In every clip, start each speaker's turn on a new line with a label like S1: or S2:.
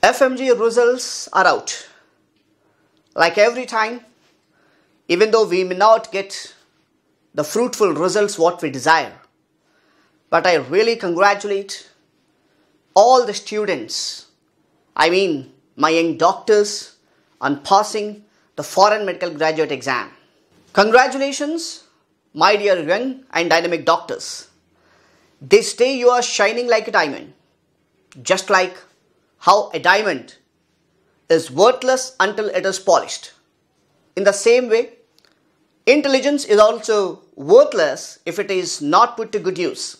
S1: FMGE results are out. Like every time, even though we may not get the fruitful results what we desire, but I really congratulate all the students, my young doctors, on passing the foreign medical graduate exam. Congratulations, my dear young and dynamic doctors. This day you are shining like a diamond, just like how a diamond is worthless until it is polished. In the same way, intelligence is also worthless if it is not put to good use.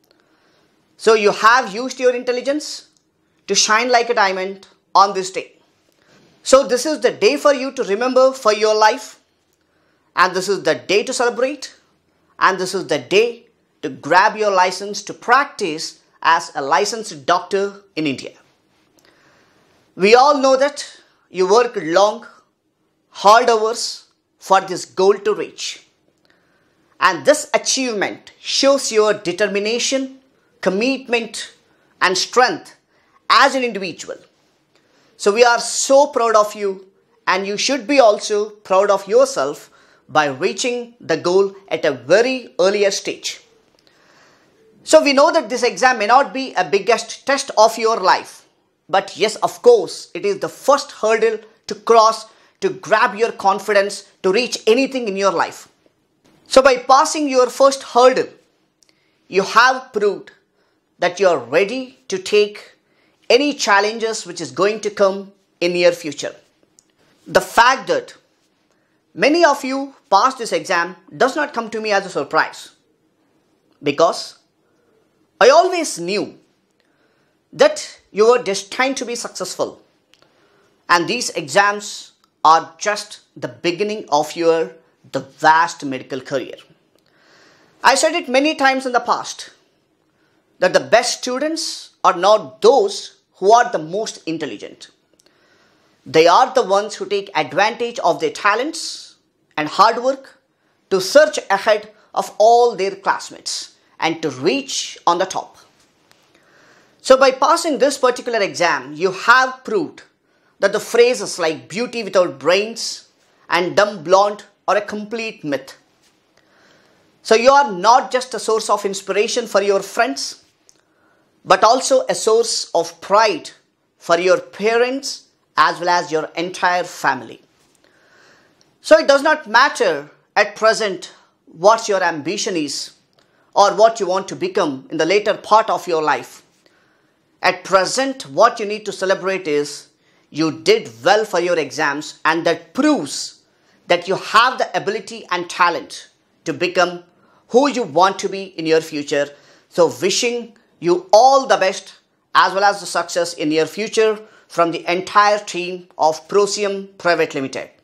S1: So you have used your intelligence to shine like a diamond on this day. So this is the day for you to remember for your life, and this is the day to celebrate, and this is the day to grab your license to practice as a licensed doctor in India. We all know that you worked long, hard hours for this goal to reach. And this achievement shows your determination, commitment, and strength as an individual. So we are so proud of you, and you should be also proud of yourself by reaching the goal at a very earlier stage. So we know that this exam may not be a biggest test of your life, but yes, of course, it is the first hurdle to cross to grab your confidence to reach anything in your life. So by passing your first hurdle, you have proved that you are ready to take any challenges which is going to come in near future. The fact that many of you passed this exam does not come to me as a surprise, because I always knew that you were destined to be successful, and these exams are just the beginning of the vast medical career. I said it many times in the past that the best students are not those who are the most intelligent. They are the ones who take advantage of their talents and hard work to surge ahead of all their classmates and to reach on the top. So by passing this particular exam, you have proved that the phrases like beauty without brains and dumb blonde are a complete myth. So you are not just a source of inspiration for your friends, but also a source of pride for your parents as well as your entire family. So it does not matter at present what your ambition is or what you want to become in the later part of your life. At present, what you need to celebrate is you did well for your exams, and that proves that you have the ability and talent to become who you want to be in your future. So wishing you all the best as well as the success in your future from the entire team of Prosium Private Limited.